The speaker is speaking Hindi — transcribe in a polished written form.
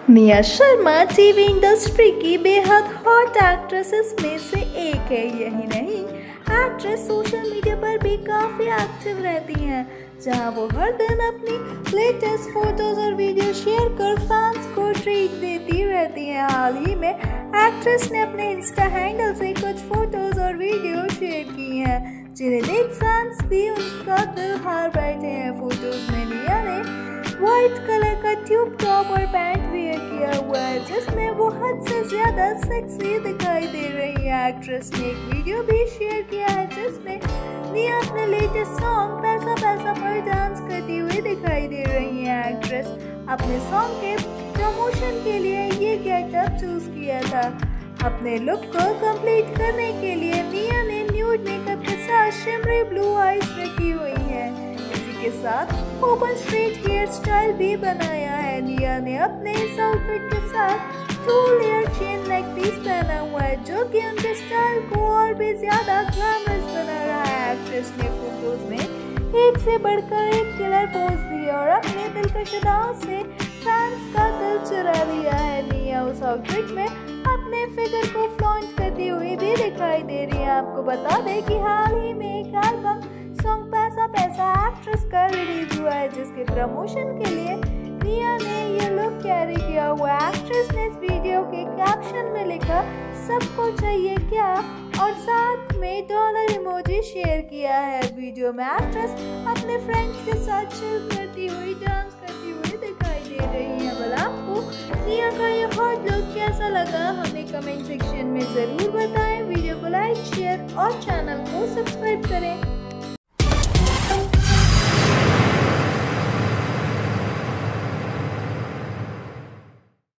निया शर्मा टीवी इंडस्ट्री की बेहद हॉट एक्ट्रेसेस में से एक है। यही नहीं, एक्ट्रेस सोशल मीडिया पर भी काफ़ी एक्टिव रहती हैं, जहां वो हर दिन अपनी लेटेस्ट फोटोज और वीडियो शेयर कर फैंस को ट्रीट देती रहती हैं। हाल ही में एक्ट्रेस ने अपने इंस्टा हैंडल से कुछ फोटोज और वीडियो शेयर की हैं, जिन्हें देख फैंस भी उनका दिल हार बैठे हैं। फोटोज में निया ने व्हाइट कलर का ट्यूब टॉप और पैंट वेयर किया हुआ है, जिसमें वो हद से ज्यादा सेक्सी दिखाई दे रही है। एक्ट्रेस ने एक वीडियो भी शेयर किया है, जिसमें निया अपने लेटेस्ट सॉन्ग पैसा पैसा पर डांस करती हुई दिखाई दे रही है। एक्ट्रेस अपने सॉन्ग के प्रमोशन के लिए ये गेटअप चूज किया था। अपने लुक को कंप्लीट करने के लिए निया ने न्यूड मेकअप के साथ शिमरी ब्लू आईज रखी हुई है। इसी के साथ ओपन स्ट्रेट हेयर स्टाइल भी बनाया है। निया ने अपने इस आउटफिट के साथ 2 लेयर चेन नेक पीस पहना हुआ है, जो कि उनके स्टाइल को और भी ज्यादा ग्लैमरस बना रहा है। एक्ट्रेस ने फोटोज में एक से बढ़कर एक किलर पोज दिया और अपने दिलकश अदाओं से फैंस का दिल चुरा लिया है। निया उस आउटफिट में अपने फिगर को फ्लॉन्ट करती हुई भी दिखाई दे रही है। आपको बता दें कि हाल ही में एक एल्बम सॉन्ग पैसा पैसा एक्ट्रेस का रिलीज हुआ है, जिसके प्रमोशन के लिए निया ने ये लुक कैरी किया हुआ। एक्ट्रेस ने इस वीडियो के कैप्शन में लिखा सबको चाहिए क्या और साथ में डॉलर इमोजी शेयर किया है। वीडियो में एक्ट्रेस अपने फ्रेंड्स के साथ चिल करती हुई डांस करती हुई दिखाई दे रही है। भला आपको निया का ये हॉट लुक कैसा लगा, हमें कमेंट सेक्शन में जरूर बताएं। वीडियो को लाइक शेयर और चैनल को सब्सक्राइब करें।